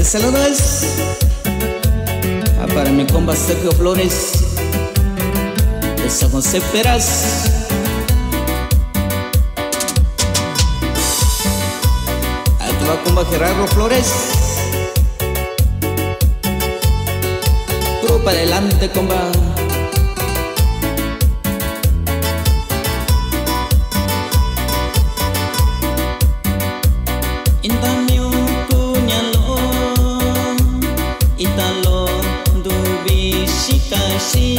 saludo es para mi compa Sergio Flores de San José Peras. A tu va compa Gerardo Flores. Puro para adelante, compa. Italo dubi shikashi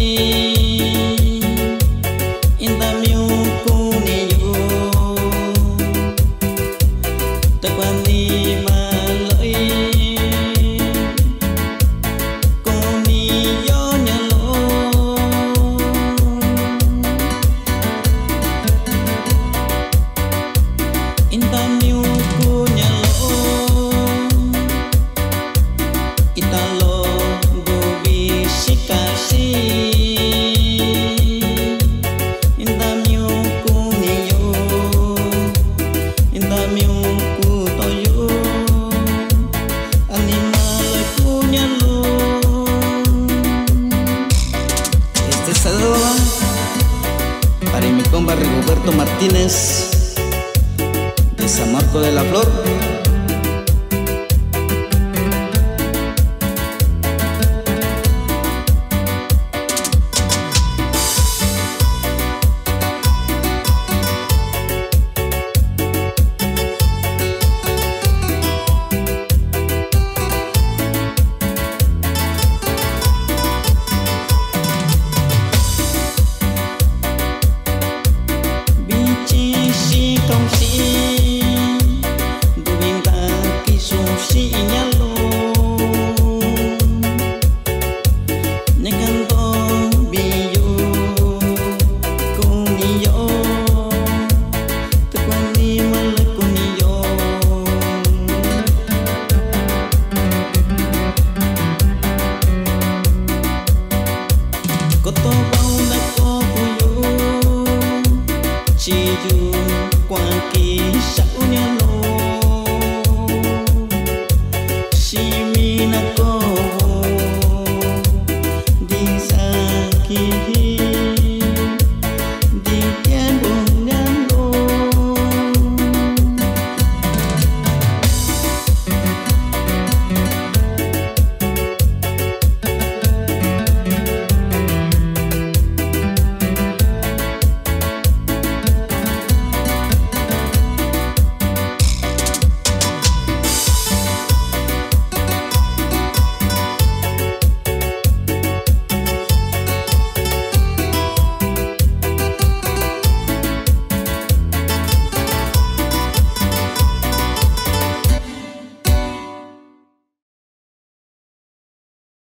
Indamiu kuniyo Takwani maloi Kuniyo nyalo Indamiu kunyalo Italo dubi shikashi Indamiu kuniyo Indamiu kutoyo Animal kunyalo. Este saludo para mi compa Rigoberto Martínez de San Marco de la Flor. Công sĩ đu biên ta kỳ su sĩ nhá lô nhá căn to bi yo cô ni yo ta quan ni mà là cô ni yo có to bao đã có cô yo chỉ dù qua kỳ sao nhá.